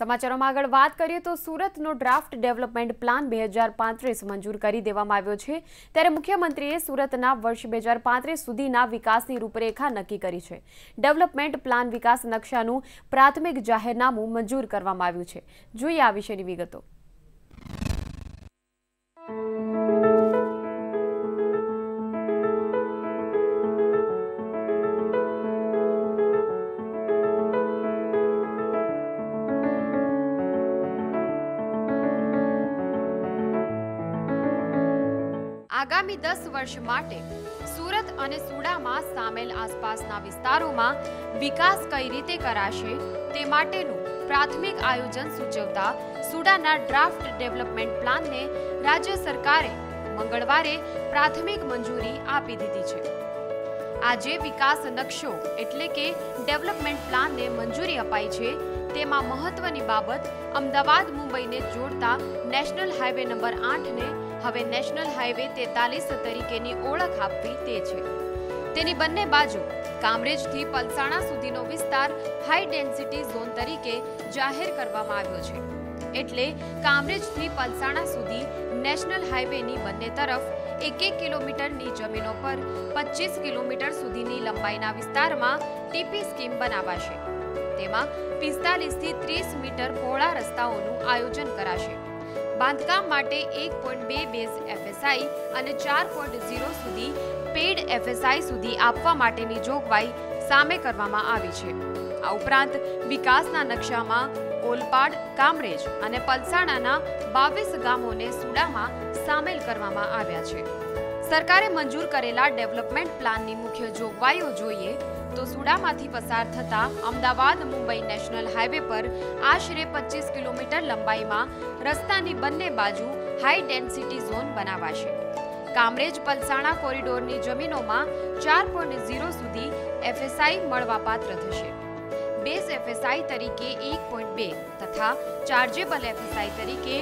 સમાચારોમાં આગળ વાત કરીએ તો સુરતનો ડ્રાફ્ટ ડેવલપમેન્ટ પ્લાન 2035 મંજૂર કરી દેવામાં આવ્યો છે। ત્યારે મુખ્યમંત્રીએ સુરતના વર્ષ 2035 સુધીના વિકાસની રૂપરેખા નક્કી કરી છે। ડેવલપમેન્ટ પ્લાન વિકાસ નકશાનું પ્રાથમિક જાહેરનામું મંજૂર કરવામાં આવ્યું છે। જોઈએ આ વિશેની વિગતો। आगामी 10 वर्ष माटे सूरत अने सुडामां सामेल आसपासना विस्तारोमां विकास कई रीते कराशे ते माटेनुं प्राथमिक आयोजन सूचवता सुडाना ड्राफ्ट डेवलपमेंट प्लान ने राज्य सरकारे मंगळवारे प्राथमिक मंजूरी आपी दीधी छे। आजे विकास नक्शो एटले के डेवलपमेंट प्लान ने मंजूरी अपाई छे। तेमां महत्वनी बाबत अमदावाद मुंबई ने जोड़ता नेशनल हाईवे नंबर 8 ने हवे नेशनल हाईवे 43 तरीकेनी ओळख आपवी ते छे। तेनी बंने बाजू कामरेज थी पलसाणा सुधीनो विस्तार हाई डेन्सिटी झोन तरीके जाहेर करवामां आव्यो छे। एटले कामरेज थी पलसाणा सुधी नेशनल हाईवेनी बंने तरफ 1 किलोमीटरनी जमीनो पर 25 किलोमीटर सुधीनी लंबाईना विस्तारमां टीपी स्कीम बनावाशे। तेमां 45 થી 30 मीटर पહોળા રસ્તાઓનું આયોજન કરાશે। બાંધકામ માટે 1.2 બેઝ એફએસઆઈ અને 4.0 સુધી પેડ એફએસઆઈ સુધી આપવા માટેની જોગવાઈ સામે કરવામાં આવી છે। આ ઉપરાંત વિકાસના નકશામાં ઓલપાડ, કામરેજ અને પલસાણાના 22 ગામોને સુડામાં સામેલ કરવામાં આવ્યા છે। સરકારે મંજૂર કરેલા ડેવલપમેન્ટ પ્લાનની મુખ્ય જોગવાઈઓ જોઈએ तो सुडामांथी पसार थता अमदावाद मुंबई नेशनल हाईवे पर आशरे 25 किलोमीटर लंबाईमां रस्तानी बंने बाजू हाई डेन्सिटी झोन बनावाशे। कामरेज पलसाणा कोरिडोरनी जमीनोमां 4.0 सुधी एफएसआई मळवापात्र थशे। बेस एफएसआई तरीके 1.2 तथा चार्जेबल एफएसआई तरीके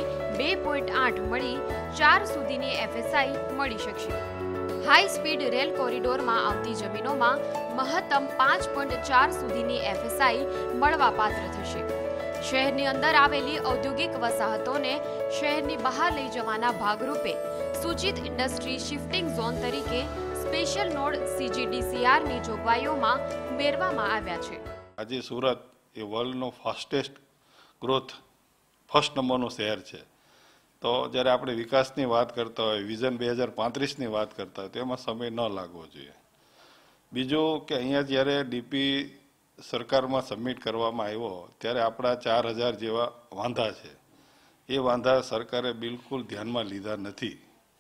2.8 मळी 4 सुधीनी एफएसआई मळी शकशे। हाई स्पीड रेल कोरिडोर में आवती जमीनों में महत्तम 5.4 सुधीनी एफएसआई मळवापात्र थशे। शहरनी अंदर आवेली औद्योगिक वसाहतोने शहरनी बहार लई जवाना भागरूपे सूचित इंडस्ट्री शिफ्टिंग झोन तरीके स्पेशल नोड सीजीडीसीआर नी जोगवाईओमां उमेरवामां आव्या छे। आज सूरत ए वर्ल्डनो फास्टेस्ट ग्रोथ फर्स्ट नंबरनो शहर छे। तो जયારે આપણે વિકાસની વાત કરતા હોય, વિઝન 2035ની વાત કરતા હોય, તો એમાં સમય ન લાગવો જોઈએ। બીજું કે અહીંયા જ્યારે ડીપી સરકારમાં સબમિટ કરવામાં આવ્યો ત્યારે આપણા 4000 જેવા વાંધા છે। એ વાંધા સરકારે બિલકુલ ધ્યાનમાં લીધા નથી।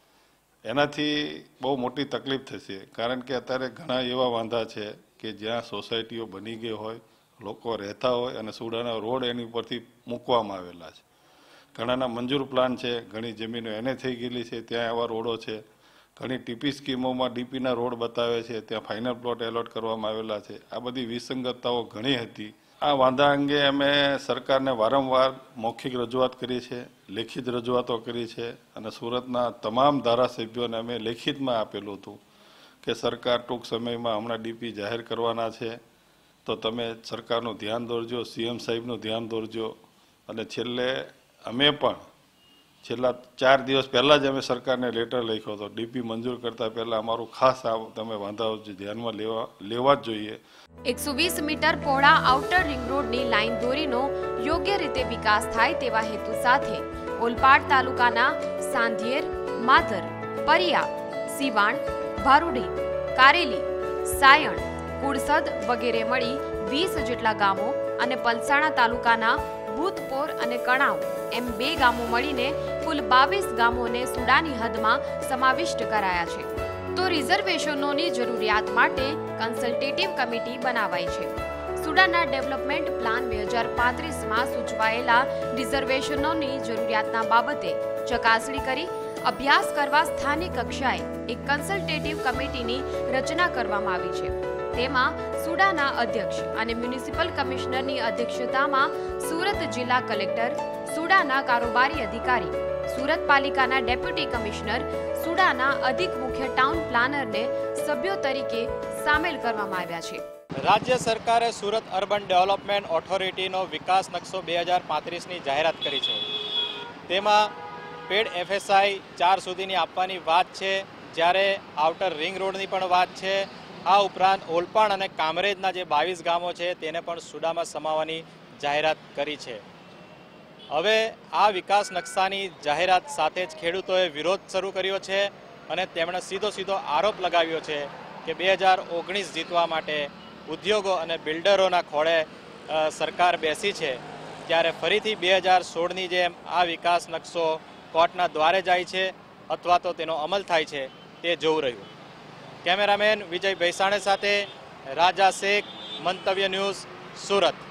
એનાથી બહુ મોટી તકલીફ થશે, કારણ કે અત્યારે ઘણા એવા વાંધા છે કે જ્યાં સોસાયટીઓ બની ગઈ હોય, લોકો રહેતા હોય અને સુડાના રોડ એની ઉપરથી મૂકવામાં આવેલા છે। ઘણાના મંજૂર પ્લાન છે, ઘણી જમીનો એને થઈ ગયેલી છે, ત્યાં એવા રોડો છે। ઘણી ટીપી સ્કીમોમાં ડીપીના રોડ બતાવે છે, ત્યાં ફાઇનલ પ્લોટ એલોટ કરવામાં આવેલા છે। આ બધી વિસંગતતાઓ ઘણી હતી। આ વાંધા અંગે અમે સરકારને વારંવાર મૌખિક રજૂઆત કરી છે, લેખિત રજૂઆતો કરી છે અને સુરતના તમામ ધારાસભ્યોને અમે લેખિતમાં આપેલું હતું કે સરકાર ટૂંક સમયમાં હમણાં ડીપી જાહેર કરવાના છે, તો તમે સરકારનું ધ્યાન દોરજો, સીએમ સાહેબનું ધ્યાન દોરજો। અને છેલ્લે અમે પણ છેલ્લા 4 દિવસ પહેલા જ અમે સરકારને લેટર લખ્યો હતો। ડીપી મંજૂર કરતા પહેલા અમારું ખાસ આ તમે વાંધાઓ ધ્યાનમાં લેવા જ જોઈએ। 120 મીટર પહોળા આઉટર રિંગ રોડની લાઇન દોરીનો યોગ્ય રીતે વિકાસ થાય તેવા હેતુ સાથે ઓલપાડ તાલુકાના સાંધિયેર, માધર, પરિયા, સિવાણ, ભારુડી, કારેલી, સાયણ, કુડસદ વગેરે મળી 20 જેટલા ગામો અને પલસાણા તાલુકાના ભૂતપોર અને કણાવ એમ 2 ગામો મળીને કુલ 22 ગામોને સુડાની હદમાં સમાવિષ્ટ કરાયા છે। તો રિઝર્વેશનોની જરૂરિયાત માટે કન્સલ્ટેટિવ કમિટી બનાવાઈ છે। સુડાના ડેવલપમેન્ટ પ્લાન 2035માં સૂચવાયેલા રિઝર્વેશનોની જરૂરિયાતના બાબતે ચકાસણી કરી અભ્યાસ કરવા સ્થાનિક કક્ષાએ એક કન્સલ્ટેટિવ કમિટીની રચના કરવામાં આવી છે। તેમાં સુડાના અધ્યક્ષ અને મ્યુનિસિપલ કમિશનરની અધ્યક્ષતામાં સુરત જિલ્લા કલેક્ટર, સુડાના કારોબારી અધિકારી, સુરત પાલિકાના ડેપ્યુટી કમિશનર, સુડાના અધિક મુખ્ય ટાઉન પ્લાનરને સભ્યો તરીકે સામેલ કરવામાં આવ્યા છે। રાજ્ય સરકારે સુરત અર્બન ડેવલપમેન્ટ ઓથોરિટીનો વિકાસ નકશો 2035ની જાહેરાત કરી છે. તેમાં પેડ FSI 4 સુધીની આપવાની વાત છે, જ્યારે આઉટર રિંગ રોડની પણ વાત છે. આ ઉપરાંત ઓલપાણ અને કામરેજના જે 22 ગામો છે તેને પણ સુડામાં સમાવવાની જાહેરાત કરી છે. હવે આ વિકાસ નકશાની જાહેરાત સાથે જ ખેડૂતોએ વિરોધ શરૂ કર્યો છે અને તેમણે સીધો આરોપ લગાવ્યો છે કે 2019 જીતવા માટે ઉદ્યોગો અને બિલ્ડરોના ખોળે સરકાર બેસી છે, ત્યારે ફરીથી 2016ની જેમ આ વિકાસ નકશો કોર્ટના દ્વારે જાય છે અથવા તો તેનો અમલ થાય છે તે જોવું રહ્યું. કેમેરામેન વિજય ભૈસાણે સાથે રાજા શેખ, મંતવ્ય ન્યૂઝ, સુરત.